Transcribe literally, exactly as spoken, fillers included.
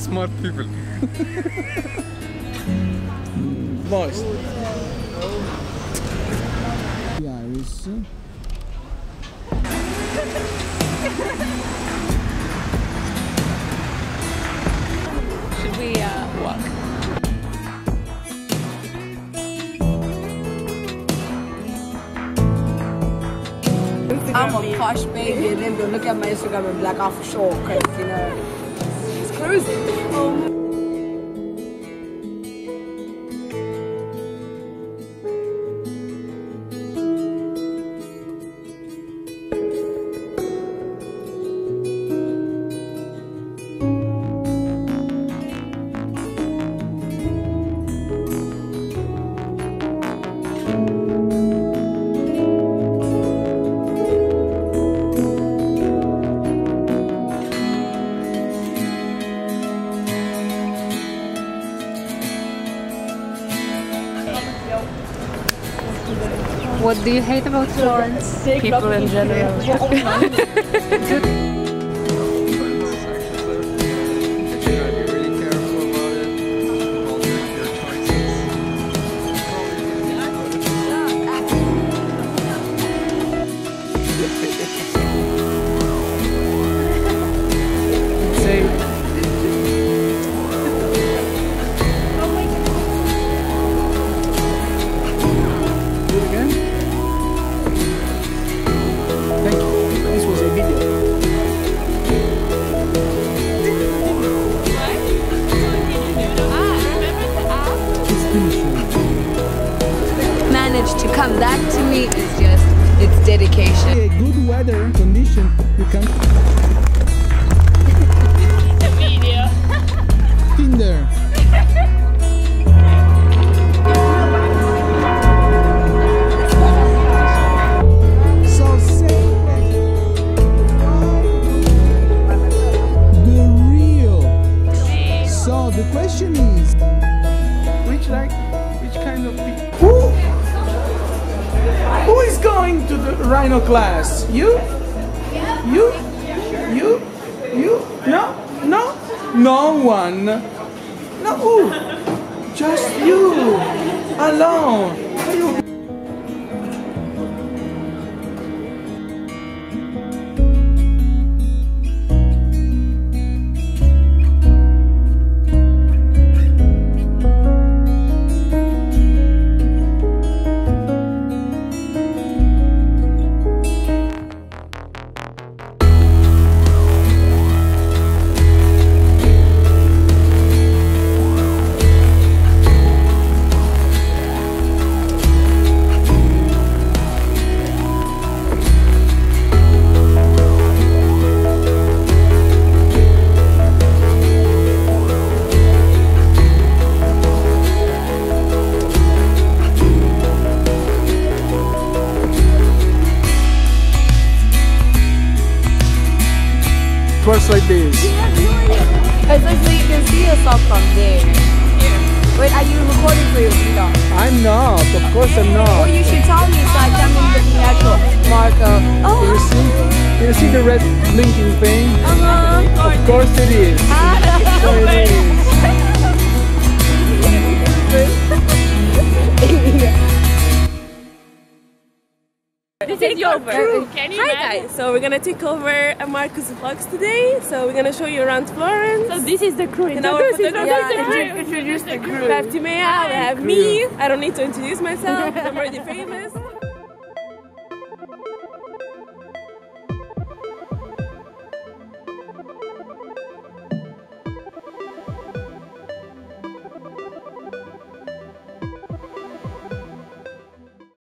smart people. Voice. The iris. Should we uh, walk? I'm a posh baby, and then they'll look at my Instagram and be like, I'm for sure, because, you know, it's cruising. Um, What do you hate about Florence? People in general. to come, that to me is just, it's dedication. A good weather condition, you can The video. Tinder. So say the real. So the question is, which like which kind of people? Who? Who is going to the rhino class? You? You? You? You? No? No? No one? No? Who? Just you! Alone! Works like this. It's like so you can see yourself from there. Wait, are you recording for your video? I'm not, of course I'm not. Well, you should tell me so I can be looking at your marker. Oh, You see? You see the red blinking thing? uh-huh. Of course it is. So it is. Take over. Can you Hi imagine? Guys, so we're gonna take over Marcus vlogs today. So we're gonna show you around Florence. So this is the crew. And our photographer. Yeah, introduce the crew. We have Timea, we have me. I don't need to introduce myself. I'm already famous.